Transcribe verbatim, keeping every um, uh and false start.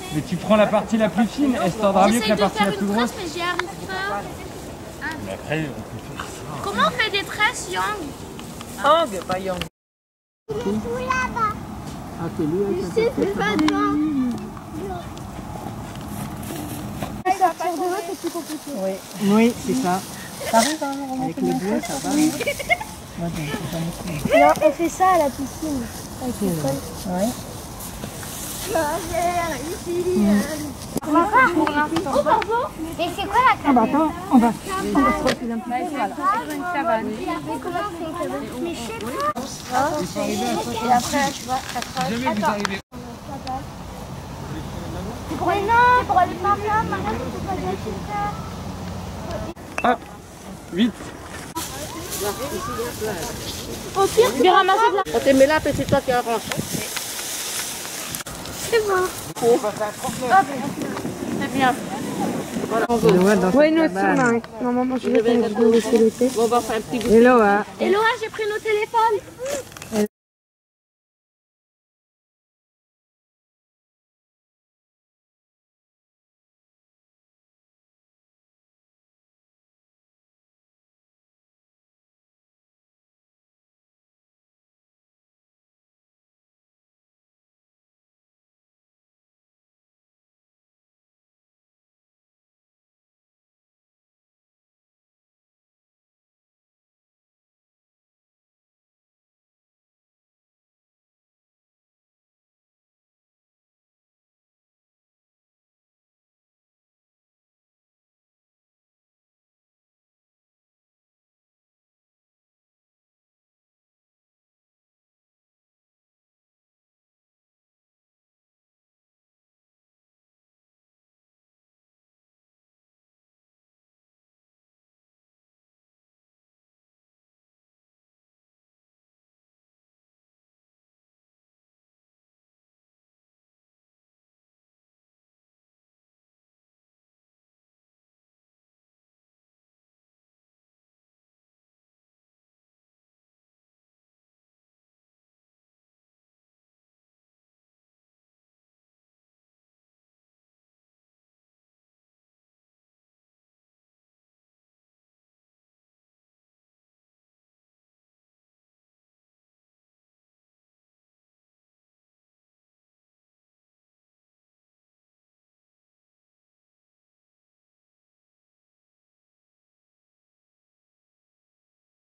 Mais tu prends la partie la plus fine, elle se tordra mieux que la partie la plus grosse. J'essaie de faire une tresse, mais j'y arrive pas. Ah. Mais après, on peut faire ça. Comment on fait des tresses, Yang? Ang, pas Yang. Il est tout là-bas. Ah, c'est lui, Tu sais, c'est pas devant. Sortir de l'eau, c'est plus compliqué. Oui, oui c'est ça. T'arrives à avec les bleus, ça va. Oui. Non, on fait ça à la piscine. Avec l'école. Oui. On va voir pour l'instant. Oh, pardon. Et c'est quoi la cabane? Ah bah attends, on va, on va se reculer un peu. Voilà. Une cabane. Mais comment c'est une cabane? Mais je sais pas. Et après, tu vois, ça creuse. Jamais vous arrivez. Mais non, pour aller par là, madame, c'est pas bien super. Hop, vite. Au pire, tu vais ramasser de la... On te met là, après c'est toi qui arranges. C'est bon. On va faire trente-neuf. C'est bien. Voilà. Oui, nous aussi, non, maman, je vais laisser l'été. On va faire un petit goût. Hello, hein. Hello, j'ai pris nos téléphones.